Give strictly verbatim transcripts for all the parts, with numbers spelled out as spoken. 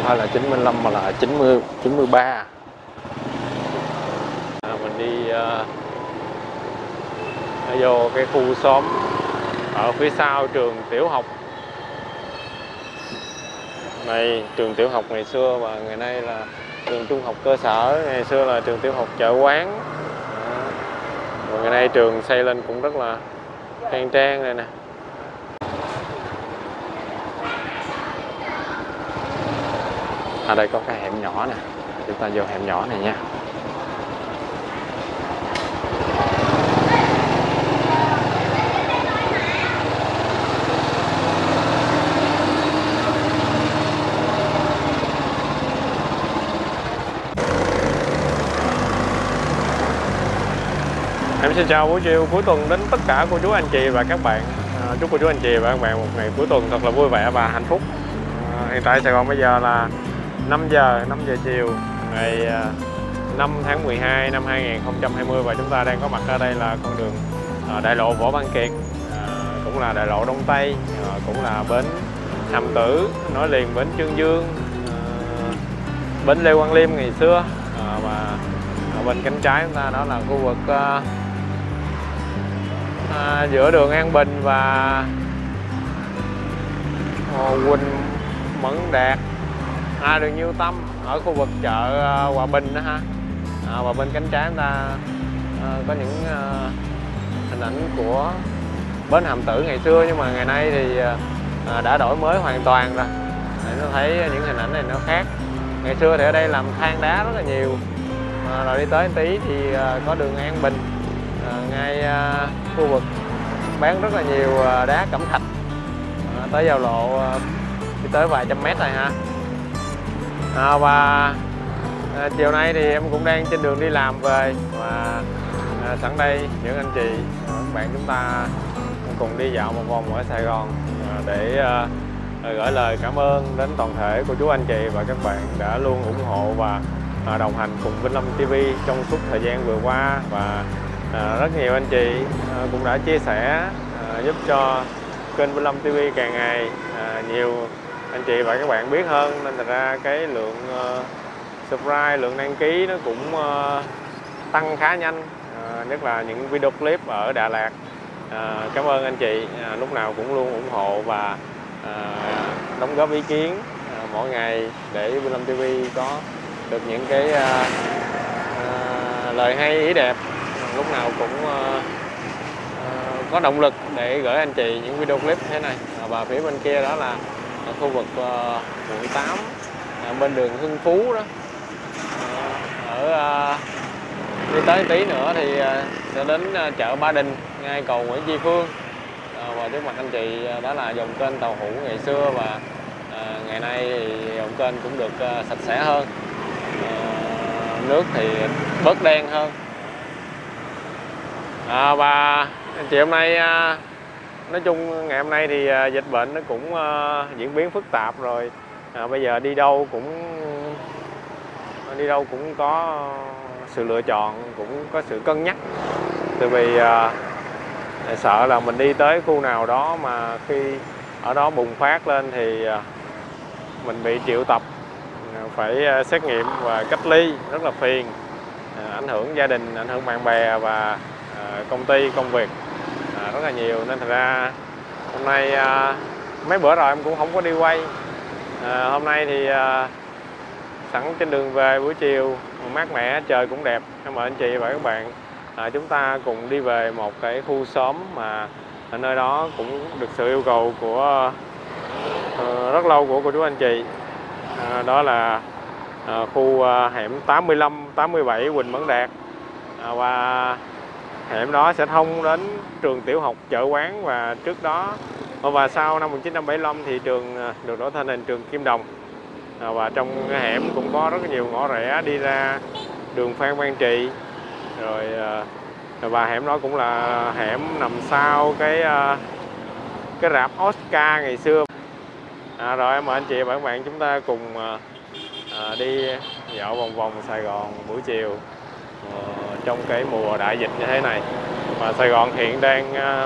phải là chín mươi lăm mà là chín mươi, chín mươi ba. À, mình đi uh, vô cái khu xóm ở phía sau trường tiểu học này. Trường tiểu học ngày xưa và ngày nay là trường trung học cơ sở, ngày xưa là trường tiểu học Chợ Quán. Và ngày nay trường xây lên cũng rất là khang trang này nè. Ở đây có cái hẻm nhỏ nè, chúng ta vô hẻm nhỏ này nha. Em xin chào buổi chiều cuối tuần đến tất cả cô chú anh chị và các bạn. À, chúc cô chú anh chị và các bạn một ngày cuối tuần thật là vui vẻ và hạnh phúc. À, hiện tại Sài Gòn bây giờ là năm giờ, năm giờ chiều ngày năm tháng mười hai năm hai nghìn không trăm hai mươi và chúng ta đang có mặt ở đây là con đường à, đại lộ Võ Văn Kiệt, à, cũng là đại lộ Đông Tây, à, cũng là bến Hàm Tử nối liền bến Chương Dương, à, bến Lê Quang Liêm ngày xưa, à, và ở bên cánh trái chúng ta đó là khu vực à, à, giữa đường An Bình và Hồ Quỳnh Mẫn Đạt, à, đường Nhiêu Tâm ở khu vực chợ uh, Hòa Bình đó ha. À, và bên cánh trái chúng ta uh, có những uh, hình ảnh của bến Hàm Tử ngày xưa, nhưng mà ngày nay thì uh, đã đổi mới hoàn toàn rồi. Để nó thấy những hình ảnh này nó khác. Ngày xưa thì ở đây làm than đá rất là nhiều, à, rồi đi tới tí thì uh, có đường An Bình, uh, ngay uh, khu vực bán rất là nhiều uh, đá cẩm thạch, uh, tới giao lộ uh, đi tới vài trăm mét rồi ha. À, và à, chiều nay thì em cũng đang trên đường đi làm về, và à, sẵn đây những anh chị các bạn chúng ta cùng đi dạo một vòng ở Sài Gòn, à, để à, gửi lời cảm ơn đến toàn thể cô chú anh chị và các bạn đã luôn ủng hộ và à, đồng hành cùng Vinh Lâm ti vi trong suốt thời gian vừa qua. Và à, rất nhiều anh chị à, cũng đã chia sẻ à, giúp cho kênh Vinh Lâm ti vi càng ngày à, nhiều anh chị và các bạn biết hơn, nên thật ra cái lượng uh, subscribe, lượng đăng ký nó cũng uh, tăng khá nhanh, uh, nhất là những video clip ở Đà Lạt. Uh, cảm ơn anh chị uh, lúc nào cũng luôn ủng hộ và uh, đóng góp ý kiến uh, mỗi ngày để Vinh Lâm ti vi có được những cái uh, uh, lời hay ý đẹp, uh, lúc nào cũng uh, uh, có động lực để gửi anh chị những video clip thế này. Uh, và phía bên kia đó là ở khu vực uh, quận tám, ở bên đường Hưng Phú đó. Uh, ở uh, đi tới tí nữa thì uh, sẽ đến uh, chợ Ba Đình ngay cầu Nguyễn Tri Phương. Uh, và trước mặt anh chị uh, đó là dòng kênh tàu hũ ngày xưa, và uh, ngày nay thì dòng kênh cũng được uh, sạch sẽ hơn, uh, nước thì bớt đen hơn. Uh, và anh chị hôm nay uh, nói chung ngày hôm nay thì uh, dịch bệnh nó cũng uh, diễn biến phức tạp rồi. À, bây giờ đi đâu cũng đi đâu cũng có sự lựa chọn, cũng có sự cân nhắc. Tại vì uh, sợ là mình đi tới khu nào đó mà khi ở đó bùng phát lên thì uh, mình bị triệu tập, phải uh, xét nghiệm và cách ly rất là phiền, uh, ảnh hưởng gia đình, ảnh hưởng bạn bè và uh, công ty, công việc À, rất là nhiều. Nên thật ra hôm nay à, mấy bữa rồi em cũng không có đi quay. à, Hôm nay thì à, sẵn trên đường về buổi chiều mát mẻ, trời cũng đẹp, em mời anh chị và các bạn à, chúng ta cùng đi về một cái khu xóm mà ở nơi đó cũng được sự yêu cầu của à, rất lâu của cô chú anh chị. à, Đó là à, khu à, hẻm tám mươi lăm, tám mươi bảy Quỳnh Mẫn Đạt, à, và hẻm đó sẽ thông đến trường tiểu học Chợ Quán. Và trước đó và sau năm một nghìn chín trăm bảy mươi lăm thì trường được đổi tên thành trường Kim Đồng. à, Và trong cái hẻm cũng có rất nhiều ngõ rẽ đi ra đường Phan Văn Trị rồi, và hẻm đó cũng là hẻm nằm sau cái cái rạp Oscar ngày xưa. à, Rồi em mời anh chị và các bạn chúng ta cùng à, đi dạo vòng vòng Sài Gòn buổi chiều Uh, trong cái mùa đại dịch như thế này. Mà Sài Gòn hiện đang uh,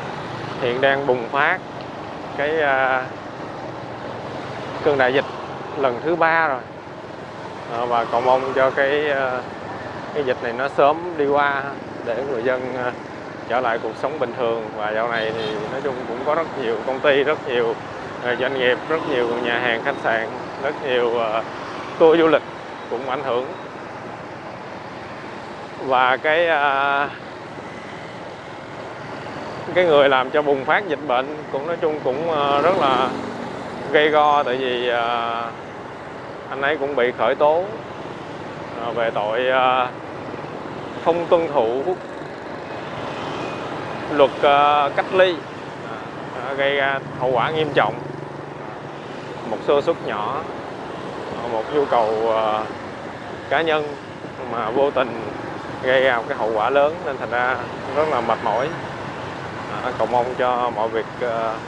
hiện đang bùng phát cái uh, cơn đại dịch lần thứ ba rồi. À, và cầu mong cho cái cái dịch này nó sớm đi qua để người dân trở lại cuộc sống bình thường. Và dạo này thì nói chung cũng có rất nhiều công ty, rất nhiều doanh nghiệp, rất nhiều nhà hàng khách sạn, rất nhiều tour du lịch cũng ảnh hưởng. Và cái cái người làm cho bùng phát dịch bệnh cũng nói chung cũng rất là gây go, tại vì anh ấy cũng bị khởi tố về tội không tuân thủ luật cách ly, gây ra hậu quả nghiêm trọng. Một sơ suất nhỏ, một nhu cầu cá nhân mà vô tình gây ra một cái hậu quả lớn, nên thành ra rất là mệt mỏi. À, cầu mong cho mọi việc uh,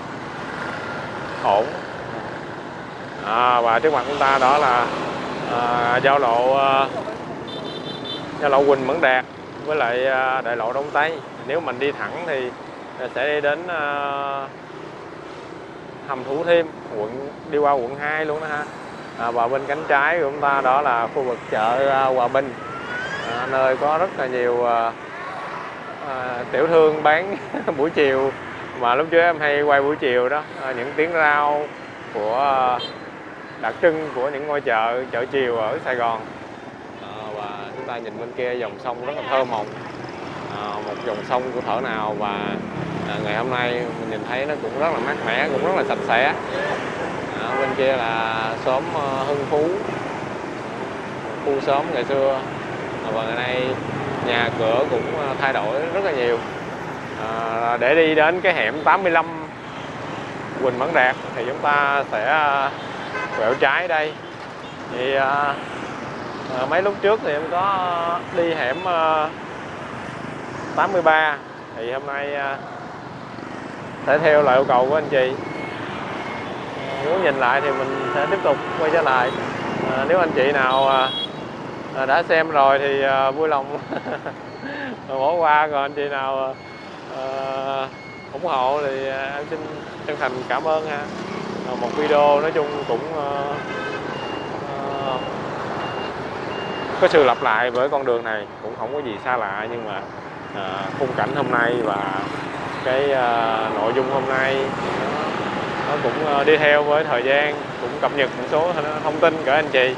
ổn. À, và trước mặt chúng ta đó là uh, giao lộ uh, giao lộ Huỳnh Mẫn Đạt với lại uh, đại lộ Đông Tây. Nếu mình đi thẳng thì sẽ đi đến uh, hầm Thủ Thiêm, quận đi qua quận hai luôn đó ha. À, và bên cánh trái của chúng ta đó là khu vực chợ uh, Hòa Bình, à, nơi có rất là nhiều uh, À, tiểu thương bán buổi chiều, mà lúc trước em hay quay buổi chiều đó, à, những tiếng rao của đặc trưng của những ngôi chợ chợ chiều ở Sài Gòn. À, và chúng ta nhìn bên kia dòng sông rất là thơ mộng, à, một dòng sông của thở nào. Và à, ngày hôm nay mình nhìn thấy nó cũng rất là mát mẻ, cũng rất là sạch sẽ. À, bên kia là xóm uh, Hưng Phú, khu xóm ngày xưa, à, và ngày nay nhà cửa cũng thay đổi rất là nhiều. À, để đi đến cái hẻm tám mươi lăm Huỳnh Mẫn Đạt thì chúng ta sẽ quẹo trái đây. Thì à, à, mấy lúc trước thì em có đi hẻm à, tám mươi ba, thì hôm nay à, sẽ theo lời yêu cầu của anh chị. Muốn nhìn lại thì mình sẽ tiếp tục quay trở lại. À, nếu anh chị nào à, À, đã xem rồi thì à, vui lòng bỏ qua, còn anh chị nào à, ủng hộ thì à, em xin chân thành cảm ơn ha. À, một video nói chung cũng à, à, có sự lặp lại với con đường này, cũng không có gì xa lạ, nhưng mà à, khung cảnh hôm nay và cái à, nội dung hôm nay nó, nó cũng à, đi theo với thời gian, cũng cập nhật một số thông tin của anh chị.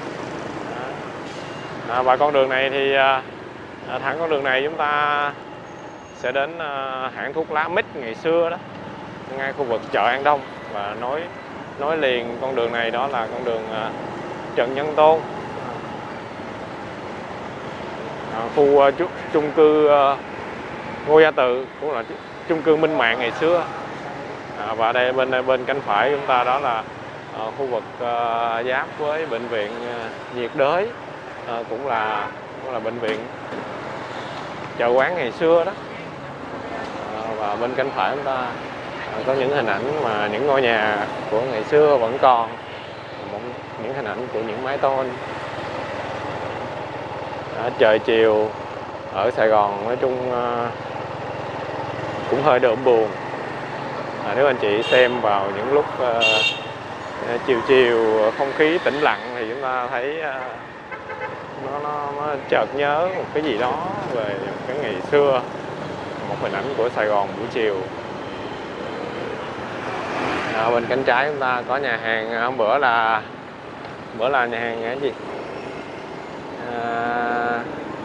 À, và con đường này thì à, thẳng con đường này chúng ta sẽ đến à, hãng thuốc lá Mít ngày xưa đó, ngay khu vực chợ An Đông, và nối nối liền con đường này đó là con đường à, Trần Nhân Tôn, à, khu à, chung cư à, Ngô Gia Tự, cũng là chung cư Minh Mạng ngày xưa. À, và đây bên bên cánh phải chúng ta đó là à, khu vực à, giáp với bệnh viện à, nhiệt đới. À, cũng là cũng là bệnh viện chợ quán ngày xưa đó. À, và bên cánh phải chúng ta à, có những hình ảnh mà những ngôi nhà của ngày xưa vẫn còn, những hình ảnh của những mái tôn. À, trời chiều ở Sài Gòn nói chung à, cũng hơi đượm buồn. À, nếu anh chị xem vào những lúc à, chiều chiều không khí tĩnh lặng thì chúng ta thấy à, Nó, nó, nó chợt nhớ một cái gì đó về cái ngày xưa, một hình ảnh của Sài Gòn buổi chiều. À, bên cánh trái chúng ta có nhà hàng, hôm bữa là bữa là nhà hàng cái gì à,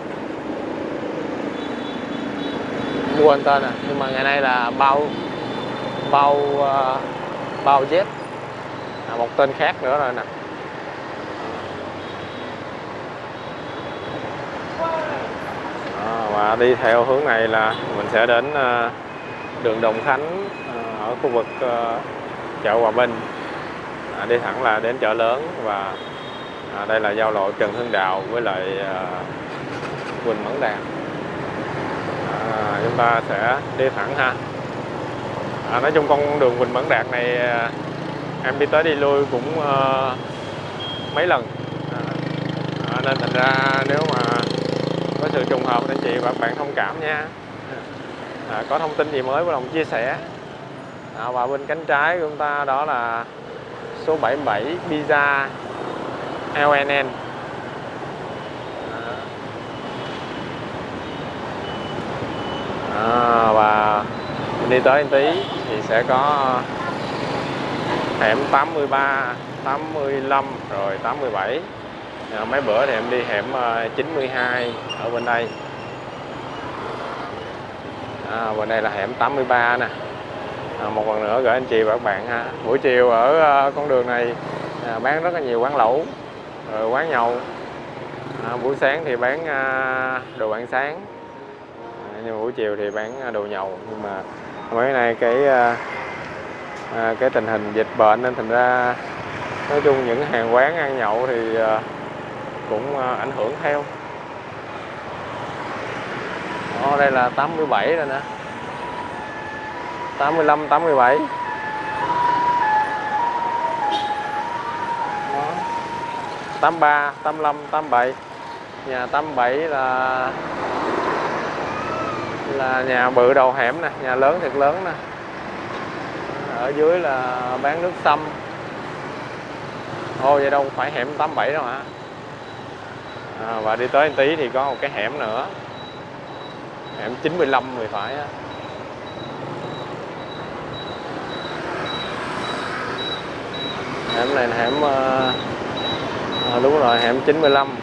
quên tên à, nhưng mà ngày nay là bao bao uh, bao jet, à, một tên khác nữa rồi nè. Và đi theo hướng này là mình sẽ đến uh, đường Đồng Khánh, uh, ở khu vực uh, chợ Hòa Bình. À, đi thẳng là đến chợ lớn, và à, đây là giao lộ Trần Hưng Đạo với lại uh, Huỳnh Mẫn Đạt. À, chúng ta sẽ đi thẳng ha. À, nói chung con đường Huỳnh Mẫn Đạt này uh, em đi tới đi lui cũng uh, mấy lần, à, à, nên thành ra nếu mà có sự trùng hợp anh chị và các bạn thông cảm nha. À, có thông tin gì mới vui lòng chia sẻ. À, và bên cánh trái của chúng ta đó là số bảy mươi bảy Pizza, L N N. À, và đi tới tí thì sẽ có hẻm tám mươi ba, tám mươi lăm rồi tám mươi bảy. À, mấy bữa thì em đi hẻm chín mươi hai ở bên đây. À, bên đây là hẻm tám mươi ba nè. À, một lần nữa gửi anh chị và các bạn ha. Buổi chiều ở con đường này à, bán rất là nhiều quán lẩu, rồi quán nhậu. À, buổi sáng thì bán à, đồ ăn sáng, à, nhưng mà buổi chiều thì bán đồ nhậu. Nhưng mà mấy nay cái à, à, cái tình hình dịch bệnh nên thành ra nói chung những hàng quán ăn nhậu thì à, cũng à, ảnh hưởng theo. Đó, đây là tám mươi bảy rồi nè, tám mươi lăm, tám mươi bảy. Đó. tám mươi ba, tám mươi lăm, tám mươi bảy. Nhà tám mươi bảy là là nhà bự đầu hẻm nè, nhà lớn thiệt lớn nè. Ở dưới là bán nước sâm. Ồ, vậy đâu phải hẻm tám mươi bảy đâu hả? À, và đi tới một tí thì có một cái hẻm nữa, hẻm chín mươi lăm thì phải á. Hẻm này là hẻm à, đúng rồi, hẻm chín mươi lăm.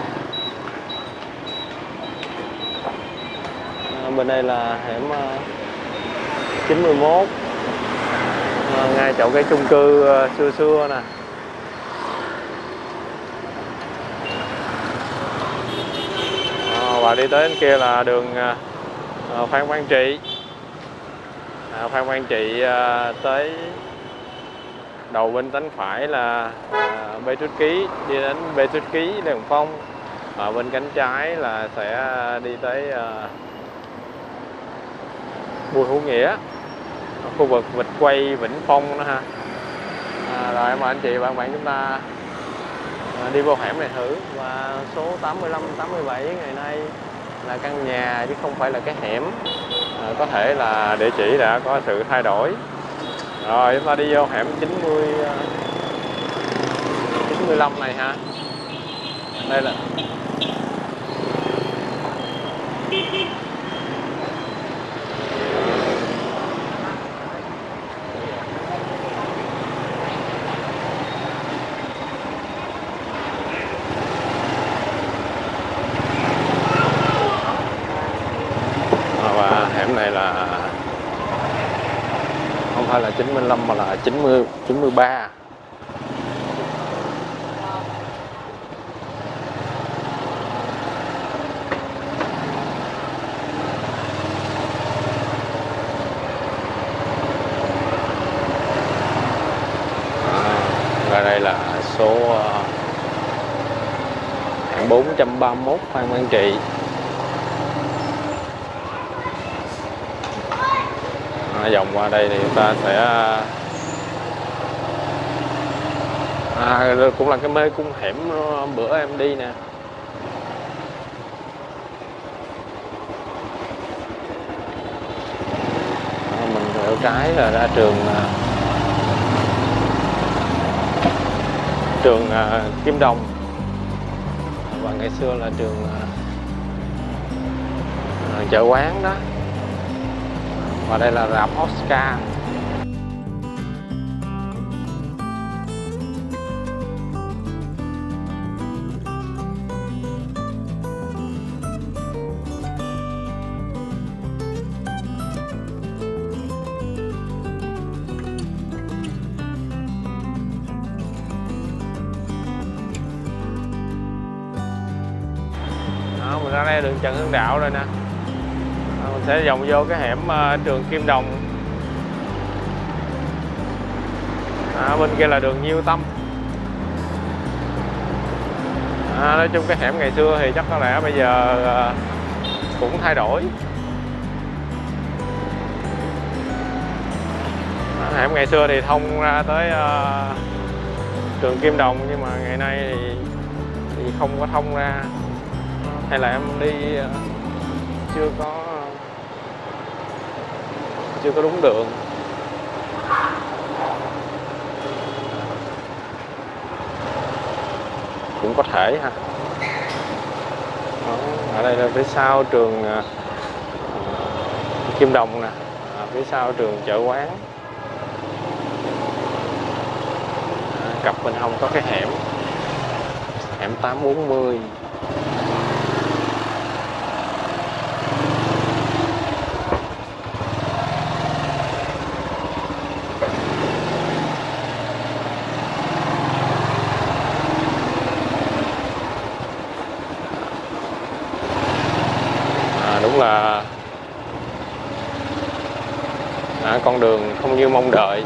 À, bên đây là hẻm à, chín mươi mốt, à, ngay chỗ cái chung cư à, xưa xưa nè. À, và đi tới bên kia là đường à, Phan Quang Trị. À, Phan Quang Trị à, tới đầu bên tánh phải là à, Bê Trút Ký, đi đến Bê Trút Ký, Lê Hồng Phong. Và bên cánh trái là sẽ đi tới à, Bùi Hữu Nghĩa, khu vực Vịnh Quay, Vĩnh Phong đó ha. À, rồi em mời anh chị và các bạn chúng ta à, đi vô hẻm này thử. Và số tám mươi lăm, tám mươi bảy ngày nay là căn nhà chứ không phải là cái hẻm. À, có thể là địa chỉ đã có sự thay đổi. Rồi chúng ta đi vô hẻm chín mươi, chín mươi lăm này ha. Đây là và hẻm này là không phải là chín mươi lăm mà là chín mươi, chín mươi ba. Và đây là số hẻm bốn trăm ba mươi mốt Phan Quang Trị. À, vòng qua đây thì chúng ta sẽ à, cũng là cái mê cung hẻm bữa em đi nè. À, mình theo trái là ra trường trường uh, Kim Đồng, và ngày xưa là trường uh, chợ quán đó. Và đây là rạp Oscar. Đó, mình ra đây đường Trần Hưng Đạo rồi nè. Mình sẽ vòng vô cái hẻm uh, trường Kim Đồng. À, bên kia là đường Nhiêu Tâm. À, nói chung cái hẻm ngày xưa thì chắc có lẽ bây giờ uh, cũng thay đổi. À, hẻm ngày xưa thì thông ra tới uh, trường Kim Đồng, nhưng mà ngày nay thì, thì không có thông ra. Hay là em đi uh, chưa có chưa có đúng đường. cũng có thể ha. Đó, ở đây là phía sau trường uh, Kim Đồng nè, à, phía sau trường Chợ Quán. À, cặp bên hông có cái hẻm hẻm tám bốn mươi. À, đúng là à, con đường không như mong đợi.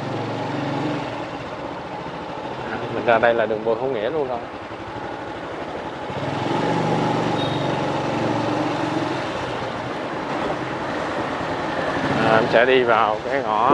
À, mình ra đây là đường Bùi Hữu Nghĩa luôn rồi. À, em sẽ đi vào cái ngõ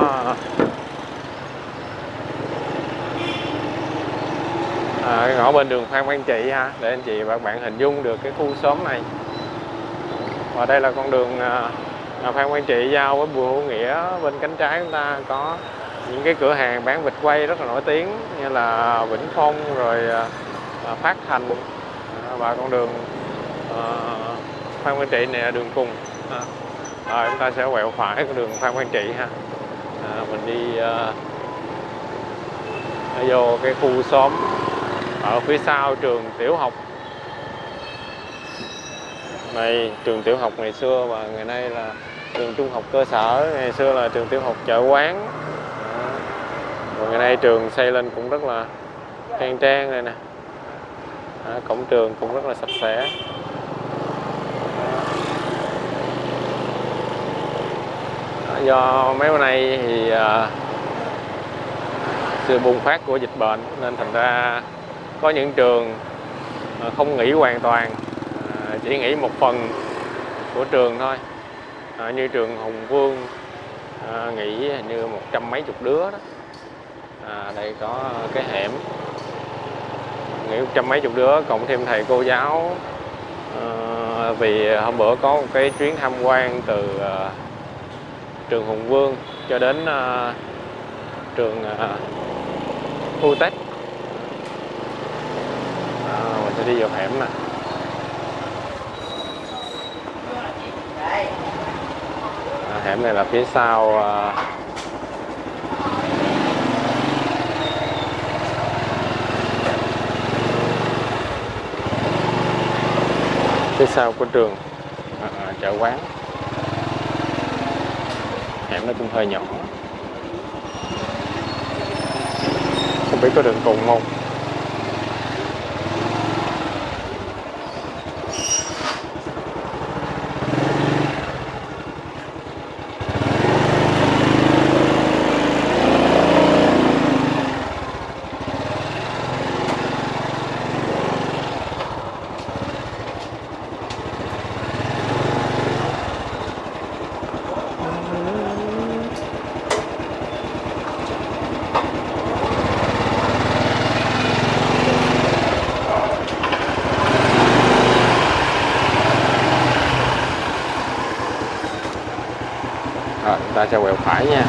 à, cái ngõ bên đường Phan Văn Trị ha, để anh chị và các bạn hình dung được cái khu xóm này. Và đây là con đường à, Phan Văn Trị giao với Bùi Hữu Nghĩa. Bên cánh trái chúng ta có những cái cửa hàng bán vịt quay rất là nổi tiếng như là Vĩnh Phong rồi à, Phát Thành. À, và con đường à, Phan Văn Trị này là đường cùng. À, rồi chúng ta sẽ quẹo phải con đường Phan Văn Trị ha. À, mình đi uh, vô cái khu xóm ở phía sau trường tiểu học này. Trường tiểu học ngày xưa và ngày nay là trường trung học cơ sở, ngày xưa là trường tiểu học Chợ Quán. À, và ngày nay trường xây lên cũng rất là khang trang này nè. À, cổng trường cũng rất là sạch sẽ. Do mấy bữa nay thì uh, sự bùng phát của dịch bệnh nên thành ra có những trường uh, không nghỉ hoàn toàn, uh, chỉ nghỉ một phần của trường thôi. Uh, như trường Hùng Vương uh, nghỉ hình như một trăm mấy chục đứa đó. À, đây có cái hẻm nghỉ một trăm mấy chục đứa, cộng thêm thầy cô giáo. Uh, vì hôm bữa có một cái chuyến tham quan từ uh, trường Hùng Vương cho đến uh, trường uh, u tech. À, mình sẽ đi vào hẻm nè. À, hẻm này là phía sau uh, phía sau của trường uh, Chợ Quán. Hẻm nó cũng hơi nhỏ, không biết có đường cùng không. Rồi, chúng ta sẽ quẹo phải nha.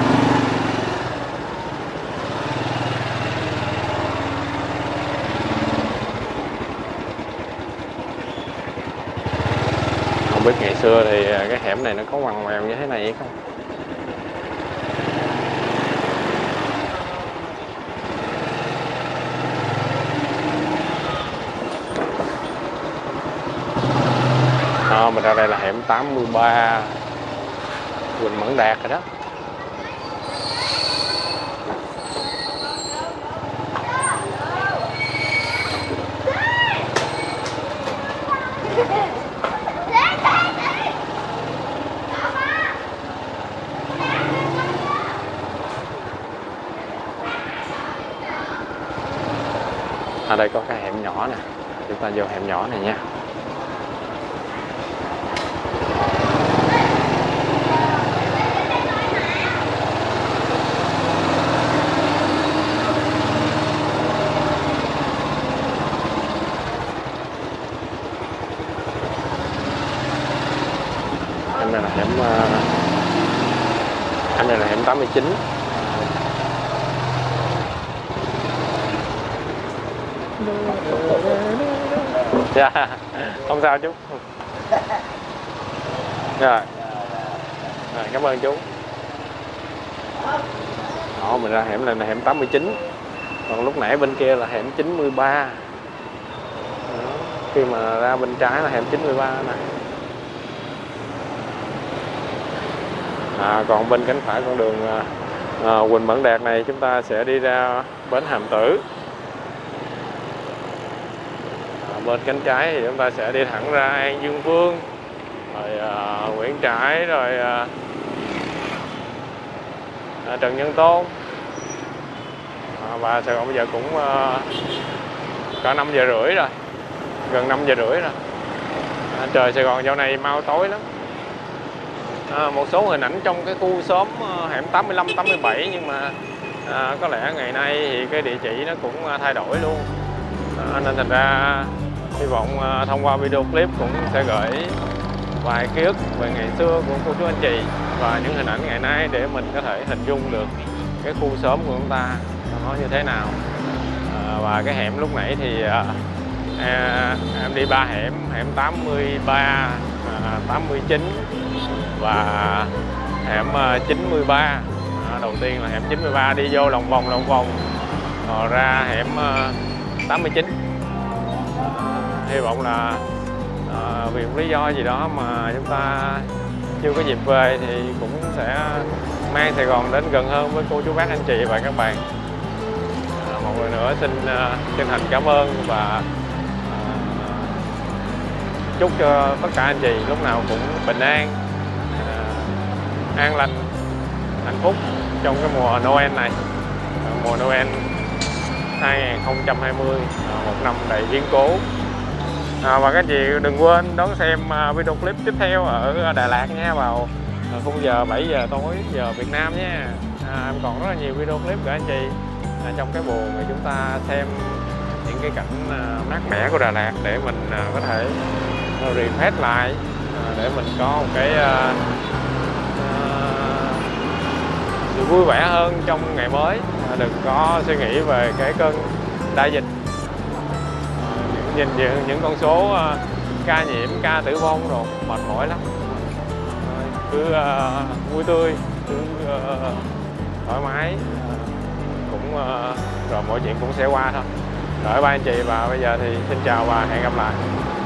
Không biết ngày xưa thì cái hẻm này nó có ngoằn ngoèo như thế này hay không? À, mình ra đây là hẻm tám mươi ba Quỳnh Mẫn Đạt rồi đó. Ở đây có cái hẻm nhỏ nè, chúng ta vô hẻm nhỏ này nha. Hẻm này là hẻm hẻm này là hẻm tám mươi chín. Dạ, không sao chú. Rồi, rồi cảm ơn chú. Đó, mình ra hẻm này là hẻm tám mươi chín. Còn lúc nãy bên kia là hẻm chín mươi ba. Đó, khi mà ra bên trái là hẻm chín mươi ba này. À, còn bên cánh phải con đường à, Huỳnh Mẫn Đạt này chúng ta sẽ đi ra bến Hàm Tử. À, bên cánh trái thì chúng ta sẽ đi thẳng ra An Dương Vương, rồi à, Nguyễn Trãi, rồi à, à, Trần Nhân Tông. À, và Sài Gòn bây giờ cũng à, cả năm giờ rưỡi rồi, gần năm giờ rưỡi rồi. À, trời Sài Gòn dạo này mau tối lắm. À, một số hình ảnh trong cái khu xóm hẻm tám mươi lăm, tám mươi bảy, nhưng mà à, có lẽ ngày nay thì cái địa chỉ nó cũng thay đổi luôn. À, nên thành ra hy vọng à, thông qua video clip cũng sẽ gửi vài ký ức về ngày xưa của cô chú anh chị và những hình ảnh ngày nay để mình có thể hình dung được cái khu xóm của chúng ta nó như thế nào. À, và cái hẻm lúc nãy thì à, à, em đi ba hẻm, hẻm tám mươi ba, à, tám mươi chín và hẻm chín mươi ba. À, đầu tiên là hẻm chín mươi ba đi vô lòng vòng lòng vòng rồi ra hẻm tám mươi chín. À, hy vọng là à, vì một lý do gì đó mà chúng ta chưa có dịp về thì cũng sẽ mang Sài Gòn đến gần hơn với cô chú bác anh chị và các bạn. À, một lần nữa xin uh, chân thành cảm ơn và uh, chúc cho tất cả anh chị lúc nào cũng bình an, uh, an lành, hạnh phúc trong cái mùa Noel này, uh, mùa Noel hai không hai không, uh, một năm đầy biến cố. À, và các chị đừng quên đón xem video clip tiếp theo ở Đà Lạt nha, vào khung giờ bảy giờ tối giờ Việt Nam nhé. À, em còn rất là nhiều video clip của anh chị à, trong cái buồn thì chúng ta xem những cái cảnh à, mát mẻ của Đà Lạt để mình à, có thể uh, refresh lại, à, để mình có một cái à, à, sự vui vẻ hơn trong ngày mới, à, đừng có suy nghĩ về cái cơn đại dịch. Nhìn những, những con số uh, ca nhiễm, ca tử vong rồi mệt mỏi lắm. Cứ uh, vui tươi, cứ uh, thoải mái, uh, cũng uh, rồi mọi chuyện cũng sẽ qua thôi. Đợi ba anh chị, và bây giờ thì xin chào và hẹn gặp lại.